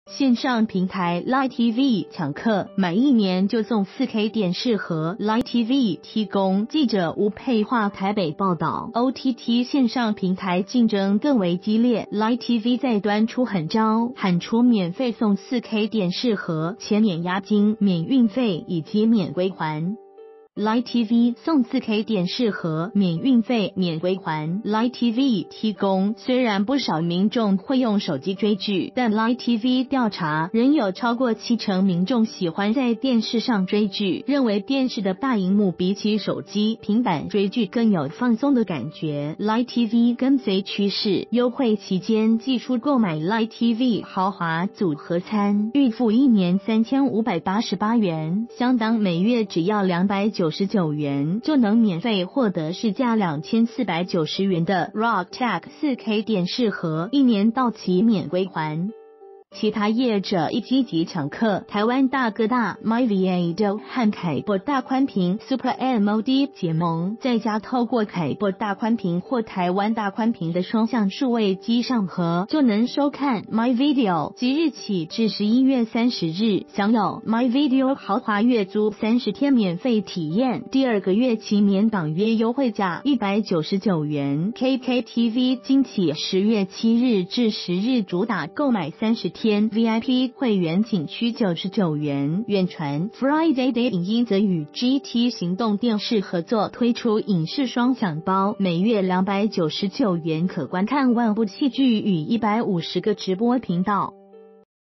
线上平台 Line TV 抢客，满1年就送 4K 电视盒。Line TV 提供记者吴佩华台北报道。OTT 线上平台竞争更为激烈 ，Line TV 在端出狠招，喊出免费送 4K 电视盒，且免押金、免运费以及免归还。Line TV 送 4K 电视盒，免运费、免归还。Line TV 提供，虽然不少民众会用手机追剧，但 Line TV 调查仍有超过70%民众喜欢在电视上追剧，认为电视的大荧幕比起手机、平板追剧更有放松的感觉。Line TV 跟随趋势，优惠期间寄出购买 Line TV 豪华组合餐，预付1年3588元，相当每月只要299元，就能免费获得市价2490元的 RockTag 4K 电视盒，1年到期免归还。其他业者亦积极抢客，台湾大哥大 MyVideo 和凯擘大宽屏 Super MOD 结盟，在家透过凯擘大宽屏或台湾大宽屏的双向数位机上盒，就能收看 MyVideo。即日起至11月30日，享有 MyVideo 豪华月租30天免费体验，第2个月期免档约优惠价199元。KKTV 今起10月7日至10日主打购买30天 VIP 会员仅需99元。远传 Friday Day 影音则与 GT 行动电视合作推出影视双享包，每月299元可观看万部戏剧与150个直播频道。